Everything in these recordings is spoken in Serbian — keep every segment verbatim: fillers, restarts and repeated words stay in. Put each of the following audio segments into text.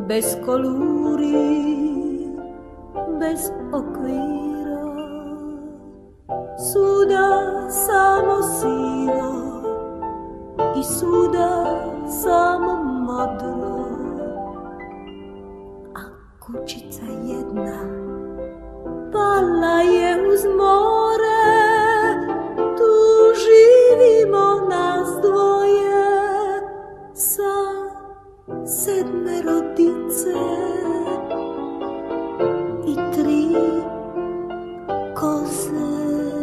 bez kolúry, bez okvíra. Súda samo síla i súda samo modro. A kučica jedna pala je uz more, tu živimo nas dvoje sa sedmero dice i tri koze.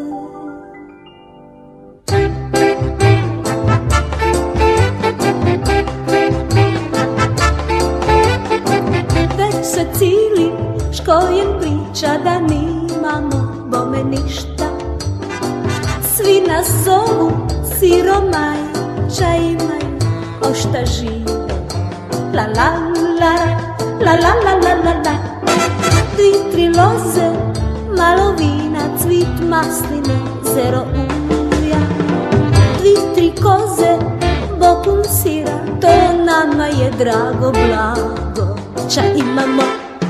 Već se cili škojen priča da nimamo bome ništa. Svi nas zovu siromaj, ča imaju ošta žive. La la la la la la la la la. Dvi, tri loze, malo vina, cvit masline, zero ulja. Dvi, tri koze, bokum sira, to nama je drago blago, ča imamo.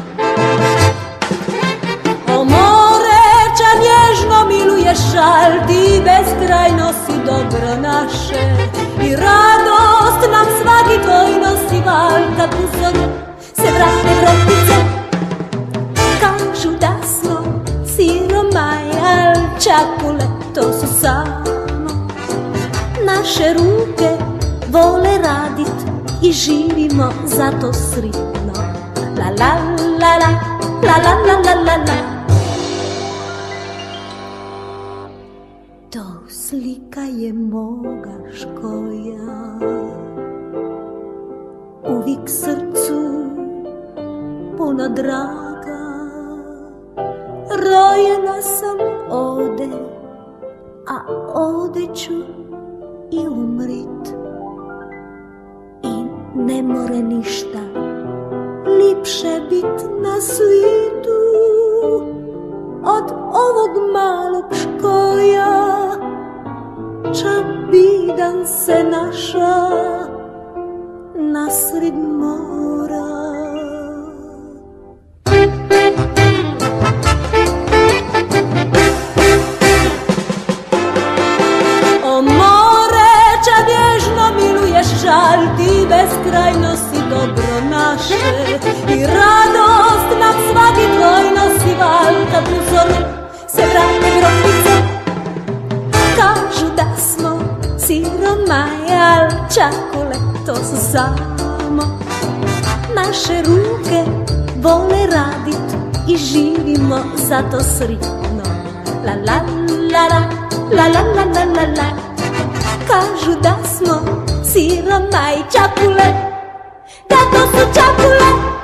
O more, ča nježno miluješ, al ti beskrajno si dobro naše. I radost nam svaki tvoj nosi val, kad uzor se vrate vrotice. Kažu da smo siromaj, al čakule to su samo naše ruke, vole radit i živimo zato sritno. La la la la, la la la la la la. To slika je moga škoja, uvijek srcu puno draga. Rojena sam ovde, a ovde ću i umrit. I ne more ništa lipše bit na svitu od ovog malog škoja, ča bidan se naša nasred mora. O more, ča nježno miluješ, žal ti beskrajno si dobro naše. I radost nam svaki tvoj nosi val, kad uzor se vrate grofice. Kažu da smo siromaj, al čakule to su samo naše ruke, vole radit i živimo zato sritno. La la la la, la la la la la la. Kažu da smo siromaj, čakule, da to su čakule.